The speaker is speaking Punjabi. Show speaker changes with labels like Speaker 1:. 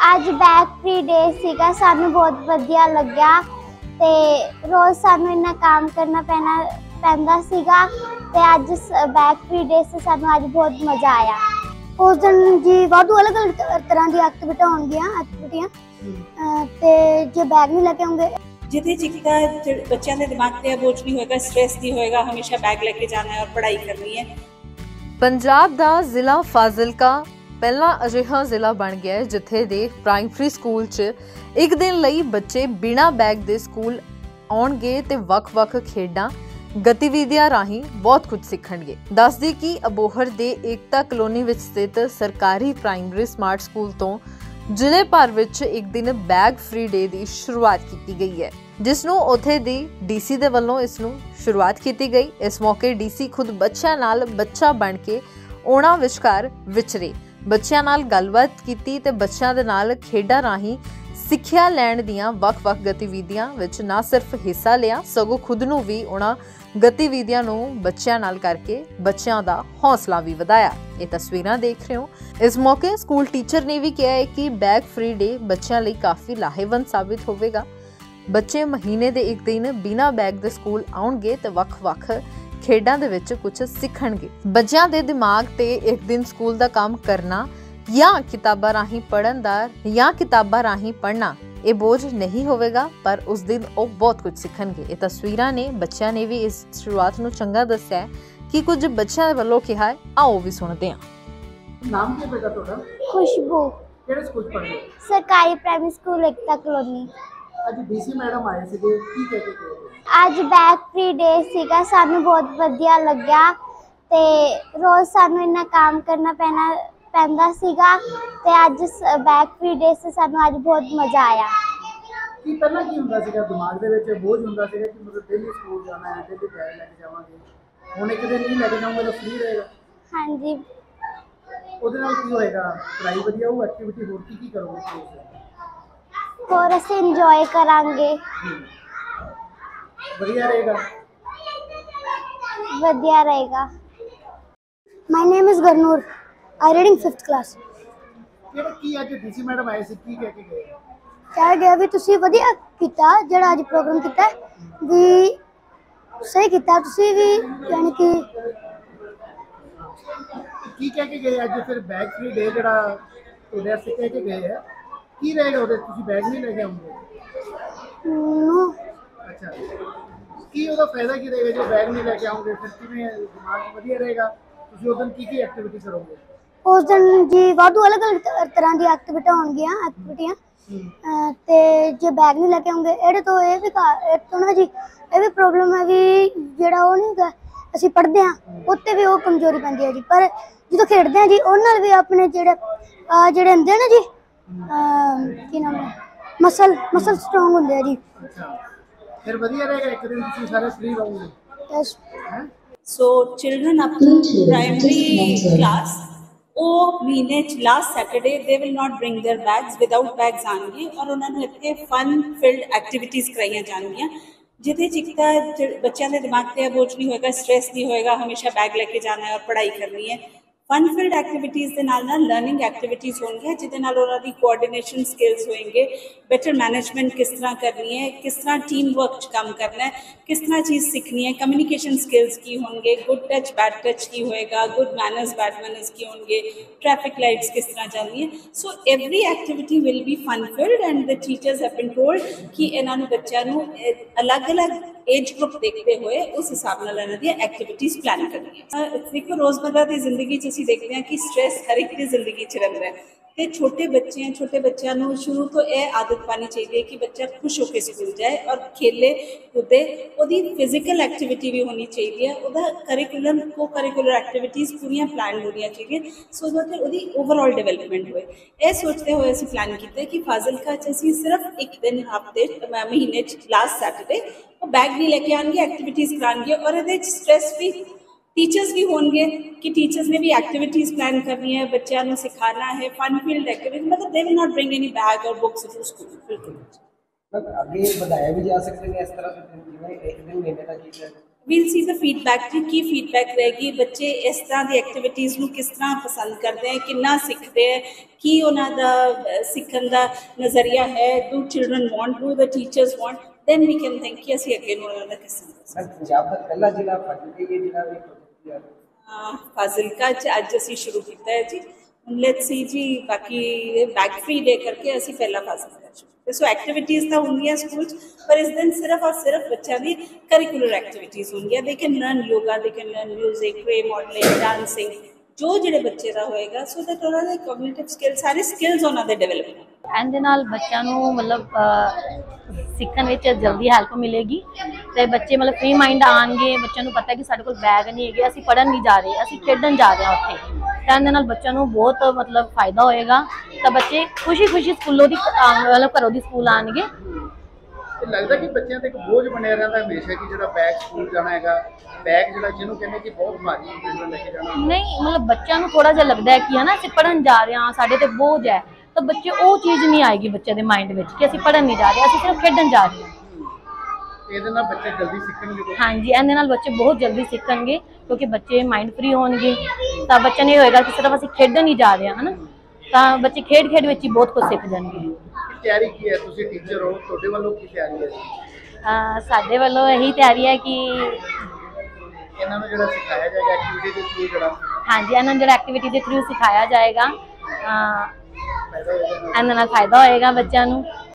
Speaker 1: ਅੱਜ ਬੈਗ ਫ੍ਰੀ ਡੇ ਸੀਗਾ, ਸਾਨੂੰ ਬਹੁਤ ਵਧੀਆ ਲੱਗਿਆ ਤੇ ਰੋਜ਼ ਸਾਨੂੰ ਇੰਨਾ ਕੰਮ ਕਰਨਾ ਪੈਂਦਾ ਸੀਗਾ ਤੇ ਅੱਜ ਬੈਗ ਫ੍ਰੀ ਡੇ ਸੇ ਸਾਨੂੰ ਅੱਜ ਬਹੁਤ ਮਜ਼ਾ ਆਇਆ। ਉਸ ਦਿਨ ਜੀ ਵਾਧੂ ਅਲੱਗ-ਅਲੱਗ ਤਰ੍ਹਾਂ ਦੀ ਐਕਟੀਵਿਟੀਆਂ ਤੇ ਜੇ ਬੈਗ ਨਹੀਂ ਲੈ ਕੇ ਆਉਂਗੇ
Speaker 2: ਜਿਹਦੇ ਚ ਬੱਚਿਆਂ ਦੇ ਦਿਮਾਗ ਤੇ ਬੋਝ ਨਹੀਂ ਹੋਏਗਾ, ਸਟ੍ਰੈਸ ਨਹੀਂ ਹੋਏਗਾ, ਹਮੇਸ਼ਾ बैग लेके जाना है और पढ़ाई करनी है।
Speaker 3: पंजाब दा जिला फाजिलका पहला अजिहा जिला बन गया है जिथे दे प्राइमरी स्कूल च एक दिन लई बच्चे बिना बैग दे स्कूल आउणगे ते वख-वख खेडां गतिविधियां राही बहुत कुछ सीखणगे। दस दी कि अबोहर दे एकता कलोनी विच स्थित सरकारी प्राइमरी स्मार्ट स्कूल तो ਜ਼ਿਲ੍ਹੇ ਭਰ ਵਿੱਚ ਇੱਕ ਦਿਨ ਬੈਗ ਫ੍ਰੀ ਡੇ ਦੀ ਸ਼ੁਰੂਆਤ ਕੀਤੀ ਗਈ ਹੈ, ਜਿਸ ਨੂੰ ਉੱਥੇ ਦੀ ਡੀਸੀ ਦੇ ਵੱਲੋਂ ਇਸ ਨੂੰ ਸ਼ੁਰੂਆਤ ਕੀਤੀ ਗਈ। ਇਸ ਮੌਕੇ ਡੀਸੀ ਖੁਦ ਬੱਚਿਆਂ ਨਾਲ ਬੱਚਾ ਬਣ ਕੇ ਉਹਨਾਂ ਵਿਚਕਾਰ ਵਿਚਰੇ, ਬੱਚਿਆਂ ਨਾਲ ਗੱਲਬਾਤ ਕੀਤੀ ਤੇ ਬੱਚਿਆਂ ਦੇ ਨਾਲ ਖੇਡਾਂ ਰਾਹੀਂ ਸਿੱਖਿਆ ਲੈਣ ਦੀਆਂ ਵੱਖ-ਵੱਖ ਗਤੀਵਿਧੀਆਂ ਵਿੱਚ ਨਾ ਸਿਰਫ ਹਿੱਸਾ ਲਿਆ, ਸਗੋਂ ਖੁਦ ਨੂੰ ਵੀ ਉਹਨਾਂ ਗਤੀਵਿਧੀਆਂ ਨੂੰ ਬੱਚਿਆਂ ਨਾਲ ਕਰਕੇ ਬੱਚਿਆਂ ਦਾ ਹੌਸਲਾ ਵੀ ਵਧਾਇਆ। ਇਹ ਤਸਵੀਰਾਂ ਦੇਖ ਰਹੇ ਹੋ। ਇਸ ਮੌਕੇ ਸਕੂਲ ਟੀਚਰ ਨੇ ਵੀ ਕਿਹਾ ਹੈ ਕਿ ਬੈਗ ਫ੍ਰੀ ਡੇ ਬੱਚਿਆਂ ਲਈ ਕਾਫੀ ਲਾਹੇਵੰਦ ਸਾਬਿਤ ਹੋਵੇਗਾ। ਬੱਚੇ ਮਹੀਨੇ ਦੇ ਇੱਕ ਦਿਨ ਬਿਨਾਂ ਬੈਗ ਦੇ ਸਕੂਲ ਆਉਣਗੇ ਤੇ ਵੱਖ-ਵੱਖ ਖੇਡਾਂ ਦੇ ਵਿੱਚ ਕੁਝ ਸਿੱਖਣਗੇ। ਬੱਚਿਆਂ ਦੇ ਦਿਮਾਗ ਤੇ ਇੱਕ ਦਿਨ ਸਕੂਲ ਦਾ ਕੰਮ ਕਰਨਾ ਜਾਂ ਕਿਤਾਬਾਂ ਰਾਹੀਂ ਪੜ੍ਹਨਾ ਇਹ ਬੋਝ ਨਹੀਂ ਹੋਵੇਗਾ, ਪਰ ਉਸ ਦਿਨ ਉਹ ਬਹੁਤ ਕੁਝ ਸਿੱਖਣਗੇ। ਇਹ ਤਸਵੀਰਾਂ ਨੇ ਬੱਚਿਆਂ ਨੇ ਵੀ ਇਸ ਸ਼ੁਰੂਆਤ ਨੂੰ ਚੰਗਾ ਦੱਸਿਆ ਕਿ ਕੁਝ ਬੱਚਿਆਂ ਦੇ ਵੱਲੋਂ ਕਿਹਾ ਹੈ। ਆਓ ਵੀ ਸੁਣਦੇ ਹਾਂ।
Speaker 4: ਨਾਮ ਕੀ ਬੇਟਾ ਤੁਹਾਡਾ?
Speaker 1: ਖੁਸ਼ਬੂ।
Speaker 4: ਕਿਹੜੇ ਸਕੂਲ ਪੜ੍ਹਦੇ ਹੋ?
Speaker 1: ਸਰਕਾਰੀ ਪ੍ਰਾਇਮਰੀ ਸਕੂਲ ਏਕਤਾ ਕਲੋਨੀ।
Speaker 4: ਅੱਜ ਡੀਸੀ ਮੈਡਮ ਆਏ ਸੀਗੇ, ਕੀ ਕਹਿ ਕੇ ਗਏ?
Speaker 1: ਅੱਜ ਬੈਗ ਫ੍ਰੀ ਡੇ ਸੀਗਾ, ਸਾਨੂੰ ਬਹੁਤ ਵਧੀਆ ਲੱਗਿਆ ਤੇ ਰੋਜ਼ ਸਾਨੂੰ ਇੰਨਾ ਕੰਮ ਕਰਨਾ ਪੈਂਦਾ ਸੀਗਾ ਤੇ ਅੱਜ ਬੈਗ ਫ੍ਰੀ ਡੇ ਸੇ ਸਾਨੂੰ ਅੱਜ ਬਹੁਤ ਮਜ਼ਾ ਆਇਆ।
Speaker 4: ਕੀ ਪਹਿਲਾਂ ਕੀ ਹੁੰਦਾ ਸੀਗਾ ਦਿਮਾਗ ਦੇ ਵਿੱਚ ਬੋਝ ਹੁੰਦਾ ਸੀਗਾ ਕਿ ਮਤਲਬ ਡੇਲੀ ਸਕੂਲ ਜਾਣਾ ਹੈ, ਡੇਲੀ ਬੈਗ ਲੈ ਕੇ ਜਾਵਾਂਗੇ, ਹੁਣ ਇੱਕ ਦਿਨ ਨਹੀਂ ਲੈ ਕੇ ਜਾਵਾਂਗੇ ਤਾਂ ਫ੍ਰੀ ਰਹੇਗਾ?
Speaker 1: ਹਾਂਜੀ।
Speaker 4: ਉਹਦੇ ਨਾਲ ਕੀ ਹੋਏਗਾ? ਪੜ੍ਹਾਈ ਵਧੀਆ ਹੋਊ, ਐਕਟੀਵਿਟੀ ਹੋਰ ਕੀ ਕਰੋਗੇ?
Speaker 1: ਹੋਰ ਅਸੀਂ ਇੰਜੋਏ ਕਰਾਂਗੇ। ਵਧੀਆ ਰਹੇਗਾ। My name is Garnoor. I reading 5th class.
Speaker 4: ਕੀ ਅੱਜ ਡੀਸੀ ਮੈਡਮ ਆਏ ਸੀ, ਕੀ ਕਹਿ ਕੇ ਗਏ?
Speaker 1: ਕਹਿ ਗਿਆ ਵੀ ਤੁਸੀਂ ਵਧੀਆ ਕੀਤਾ, ਜਿਹੜਾ ਅੱਜ ਪ੍ਰੋਗਰਾਮ ਕੀਤਾ ਵੀ ਸਹੀ ਕੀਤਾ ਤੁਸੀਂ ਵੀ, ਯਾਨੀ ਕਿ
Speaker 4: ਕੀ ਕਹਿ ਕੇ ਗਏ ਅੱਜ ਫਿਰ ਬੈਗ ਫ੍ਰੀ ਡੇ ਜਿਹੜਾ ਤੁਹਾਡੇ ਵਾਸਤੇ ਕਹਿ ਕੇ ਗਏ ਹੈ, ਕੀ ਰਹੇਗਾ ਉਹਦੇ? ਤੁਸੀਂ ਬੈਗ ਨਹੀਂ ਲੈ ਕੇ ਆਉਂਗੇ? ਅੱਛਾ, ਕੀ ਉਹਦਾ ਫਾਇਦਾ ਕੀ ਰਹੇਗਾ ਜੇ ਬੈਗ ਨਹੀਂ ਲੈ ਕੇ ਆਉਂਗੇ? ਫਿਰ ਕਿਵੇਂ ਦਿਮਾਗ ਵਧੀਆ ਰਹੇਗਾ? ਤੁਸੀਂ ਉਸ ਦਿਨ ਕੀ ਐਕਟੀਵਿਟੀ ਕਰੋਗੇ?
Speaker 1: ਉਸ ਦਿਨ ਜੀ ਵਾਧੂ ਅਲੱਗ-ਅਲੱਗ ਤਰ੍ਹਾਂ ਦੀ ਐਕਟੀਵਿਟੀਆਂ ਤੇ ਜੇ ਬੈਗ ਨਹੀਂ ਲੈ ਕੇ ਆਉਂਗੇ ਇਹਦੇ ਤੋਂ ਇਹ ਵੀ ਨਾ ਜੀ ਇਹ ਵੀ ਪ੍ਰੋਬਲਮ ਹੈ ਵੀ ਜਿਹੜਾ ਉਹ ਨਹੀਂ ਹੈਗਾ ਅਸੀਂ ਪੜ੍ਹਦੇ ਹਾਂ ਉੱਤੇ ਵੀ ਉਹ ਕਮਜ਼ੋਰੀ ਪੈਂਦੀ ਹੈ ਜੀ, ਪਰ ਜਦੋਂ ਖੇਡਦੇ ਹਾਂ ਜੀ ਉਹਨਾਂ ਨਾਲ ਵੀ ਆਪਣੇ ਜਿਹੜੇ ਹੁੰਦੇ ਨਾ ਜੀ ਕੀ ਨਾਮ ਹੈ ਮਸਲ ਸਟਰੋਂਗ ਹੁੰਦੇ ਆ ਜੀ।
Speaker 4: ਫਿਰ ਵਧੀਆ ਰਹੇਗਾ, ਇੱਕ ਦਿਨ ਤੁਸੀਂ ਸਾਰੇ ਫ੍ਰੀ ਰਹੋਗੇ।
Speaker 2: So children up to primary class, ਉਹ ਮਹੀਨੇ ਚ last Saturday they will not bring their bags, without bags ਆਣਗੇ ਔਰ ਉਹਨਾਂ ਨੂੰ ਇੱਥੇ ਫਨ ਫਿਲਡ ਐਕਟੀਵਿਟੀਜ਼ ਕਰਾਈਆਂ ਜਾਣਗੀਆਂ, ਜਿਹਦੇ ਚ ਇੱਕ ਤਾਂ ਬੱਚਿਆਂ ਦੇ ਦਿਮਾਗ ਤੇ ਬੋਝ ਨਹੀਂ ਹੋਏਗਾ, ਸਟ੍ਰੈਸ ਨਹੀਂ ਹੋਏਗਾ, ਹਮੇਸ਼ਾ बैग लेके जाना है और पढ़ाई करनी है। फन फिल्ड एक्टिविटीज़ के नाल लर्निंग एक्टिविटीज़ होंगी, जिहदे नाल उन्हां दी कोआर्डिनेशन स्किल्स होएंगे, बेटर मैनेजमेंट किस तरह करनी है, किस तरह टीम वर्क काम करना है, किस तरह चीज़ सीखनी है, कम्युनिकेशन स्किल्स की होंगे, गुड टच बैड टच की होएगा, गुड मैनर्स बैड मैनर्स की होंगे, ट्रैफिक लाइट्स किस तरह चलनी है। So every activity will be fun filled and the teachers have been told कि इन्हां नूं बच्चों नूं अलग अलग एज ग्रुप देखते हुए उस हिसाब नाल इन्हां दी एक्टिविटीज़ प्लान करनी है। देखो रोज़मर्रा की जिंदगी च देखते हैं कि स्ट्रैस हर एक की जिंदगी च रहिंदा है ते छोटे बच्चे हैं, छोटे बच्चों को शुरू तो यह आदत पानी चाहिए कि बच्चा खुश होकर स्कूल जाए और खेले कूदे, उसकी फिजिकल एक्टिविटी भी होनी चाहिए, उसका करिकुलम को करिकुलर एक्टिविटीज़ पूरियां प्लान होनी चाहिए सो दैट उसकी ओवरऑल डिवेलपमेंट होए। यह सोचते हुए असीं प्लान किया कि फाजिलका असीं सिर्फ एक दिन हफ्ते महीने लास्ट सैटरडे वो बैग नहीं लेके आएंगे, एक्टिविटीज़ कराएंगे और ये स्ट्रैस भी टीचर्स भी होंगे कि टीचर्स ने भी एक्टिविटीज़ प्लान करनी है, बच्चों को सिखाना है, फन फील्ड एक्टिविटी, मतलब they will not bring any bag और बुक्स टू स्कूल। बिल्कुल आगे बढ़ाया भी जा सकते हैं इस तरह से, एक दिन महीने का चीज़ है। we'll see the feedback जी की feedback रहेगी बच्चे इस तरह दी activities ਨੂੰ किस तरह पसंद करते हैं कितना सीखते हैं की ਉਹਨਾਂ ਦਾ ਸਿੱਖਣ ਦਾ ਨਜ਼ਰੀਆ ਹੈ do children want do the teachers want then we can think ਕਿ ਅਸੀਂ ਅੱਗੇ ਨੂੰ ਉਹਨਾਂ ਦਾ ਕਿਸ ਤਰ੍ਹਾਂ
Speaker 4: ਪੰਜਾਬ ਦਾ ਪਹਿਲਾ ਜ਼ਿਲ੍ਹਾ ਫਾਜ਼ਿਲਕਾ ਇਹ ਜਿਹੜਾ ਵੀ
Speaker 2: ਫਾਜ਼ਿਲਕਾ ਚ ਅੱਜ ਅਸੀਂ ਸ਼ੁਰੂ ਕੀਤਾ ਹੈ ਜੀ ਲੈਟਸ ਸੀ ਜੀ ਬਾਕੀ ਬੈਗ ਫ੍ਰੀ ਡੇ ਕਰਕੇ ਅਸੀਂ ਪਹਿਲਾ ਫਾਜ਼ਿਲਕਾ सो एक्टिविटीज़ तो होंगी स्कूल पर इस दिन सिर्फ और सिर्फ बच्चों की करिकुलर एक्टिविटीज़ होंगी they can learn yoga they can learn music way modelling dancing जो ਜਿਹੜੇ ਬੱਚੇ ਦਾ ਹੋਏਗਾ ਸੋ ਦੈਟ ਉਹਨਾਂ ਦੇ ਕੋਗਨੀਟਿਵ ਸਕਿੱਲ ਸਾਰੇ ਸਕਿੱਲਸ ਉਹਨਾਂ ਦੇ ਡਿਵੈਲਪ ਹੋਣ
Speaker 5: ਇਹਦੇ ਨਾਲ ਬੱਚਿਆਂ ਨੂੰ ਮਤਲਬ ਸਿੱਖਣ ਵਿੱਚ ਜਲਦੀ ਹੈਲਪ ਮਿਲੇਗੀ ਤੇ ਬੱਚੇ ਮਤਲਬ ਫ੍ਰੀ ਮਾਈਂਡ ਆਣਗੇ ਬੱਚਿਆਂ ਨੂੰ ਪਤਾ ਕਿ ਸਾਡੇ ਕੋਲ ਬੈਗ ਨਹੀਂ ਹੈਗੇ ਅਸੀਂ ਪੜ੍ਹਨ ਨਹੀਂ ਜਾ ਰਹੇ ਅਸੀਂ ਖੇਡਣ ਜਾ ਰਹੇ ਹਾਂ ਉੱਥੇ ਤਾਂ ਇਹਦੇ ਨਾਲ ਬੱਚਿਆਂ ਨੂੰ ਬਹੁਤ ਮਤਲਬ ਫਾਇਦਾ ਹੋਏਗਾ ਤਾਂ ਬੱਚੇ ਖੁਸ਼ੀ ਸਕੂਲੋਂ ਦੀ ਮਤਲਬ ਘਰੋਂ ਦੀ ਸਕੂਲ ਆਣਗੇ
Speaker 4: ਲੱਗਦਾ ਕਿ ਬੱਚਿਆਂ ਤੇ ਇੱਕ ਬੋਝ ਬਣਿਆ ਰਹਿੰਦਾ ਹਮੇਸ਼ਾ ਕਿ ਜਿਹੜਾ ਬੈਗ ਸਕੂਲ ਜਾਣਾ ਹੈਗਾ ਬੈਗ ਜਿਹੜਾ ਜਿਹਨੂੰ ਕਹਿੰਦੇ ਕਿ ਬਹੁਤ ਭਾਰੀ ਜਿਹੜਾ ਲੈ ਕੇ ਜਾਣਾ
Speaker 5: ਨਹੀਂ ਮਤਲਬ ਬੱਚਿਆਂ ਨੂੰ ਥੋੜਾ ਜਿਹਾ ਲੱਗਦਾ ਹੈ ਕਿ ਹਨਾ ਅਸੀਂ ਪੜ੍ਹਨ ਜਾ ਰਹੇ ਹਾਂ ਸਾਡੇ ਤੇ ਬੋਝ ਹੈ ਤਾਂ ਬੱਚੇ ਉਹ ਚੀਜ਼ ਨਹੀਂ ਆਏਗੀ ਬੱਚੇ ਦੇ ਮਾਈਂਡ ਵਿੱਚ ਕਿ ਅਸੀਂ ਪੜ੍ਹਨ ਨਹੀਂ ਜਾ ਰਹੇ ਅਸੀਂ ਸਿਰਫ ਖੇਡਣ ਜਾ ਰਹੇ ਹਾਂ
Speaker 4: ਇਹਦੇ ਨਾਲ ਬੱਚੇ ਜਲਦੀ ਸਿੱਖਣਗੇ
Speaker 5: ਹਾਂਜੀ ਇਹਦੇ ਨਾਲ ਬੱਚੇ ਬਹੁਤ ਜਲਦੀ ਸਿੱਖਣਗੇ ਕਿਉਂਕਿ ਬੱਚੇ ਮਾਈਂਡ ਫ੍ਰੀ ਹੋਣਗੇ ਤਾਂ ਬੱਚਿਆਂ ਨੂੰ ਇਹ ਹੋਏਗਾ ਕਿ ਸਿਰਫ ਅਸੀਂ ਖੇਡਣ ਹੀ ਜਾ ਰਹੇ ਹਾਂ ਹਨਾ ਤਾਂ ਬੱਚੇ ਖੇਡ ਵਿੱਚ ਹੀ ਬਹੁਤ ਕੁਝ ਸਿੱਖ ਜਾਣਗੇ
Speaker 4: ਤਿਆਰੀ ਕੀ ਹੈ ਤੁਸੀਂ ਟੀਚਰ ਹੋ ਤੁਹਾਡੇ ਵੱਲੋਂ ਕੀ ਤਿਆਰੀ ਹੈ
Speaker 5: ਸਾਡੇ ਵੱਲੋਂ ਇਹੀ ਤਿਆਰੀ ਹੈ ਕਿ
Speaker 4: ਇਹਨਾਂ ਨੂੰ ਜਿਹੜਾ ਸਿਖਾਇਆ ਜਾਏਗਾ ਐਕਟੀਵਿਟੀ ਦੇ ਥਰੂ ਜਿਹੜਾ
Speaker 5: ਹਾਂਜੀ ਇਹਨਾਂ ਨੂੰ ਜਿਹੜਾ ਐਕਟੀਵਿਟੀ ਦੇ ਥਰੂ ਸਿਖਾਇਆ ਜਾਏਗਾ
Speaker 4: ਫਾਇਦਾ ਹੋਏਗਾ
Speaker 5: ਇਹਨਾਂ ਨਾਲ ਫਾਇਦਾ ਹੋਏਗਾ ਬੱਚਿਆਂ ਨੂੰ